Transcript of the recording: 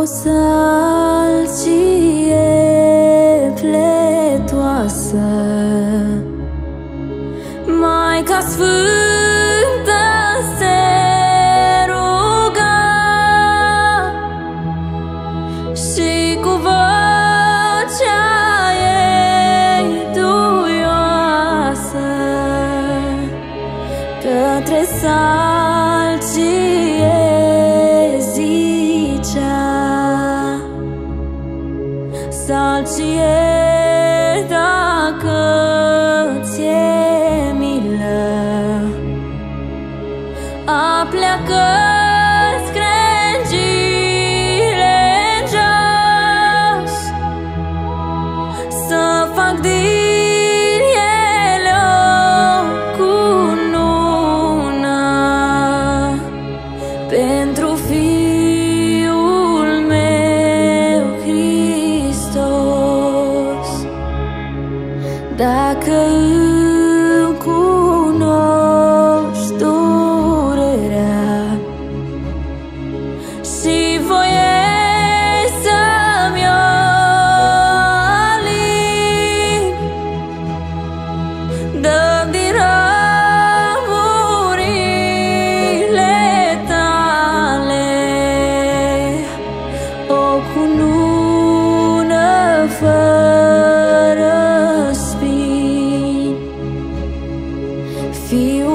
salcie pletoasă, Maica Sfântă se ruga și cu vocea ei duioasă către salcie zicea: Salcie, dacă ți-e milă, apleacă-ți crengile în jos, să fac din ele o cunună pentru Fiul meu Hristos. Dacă îmi cunoști durerea și voiei să-mi o alini, dă-mi din ramurile tale o cunună fără spini. Fiul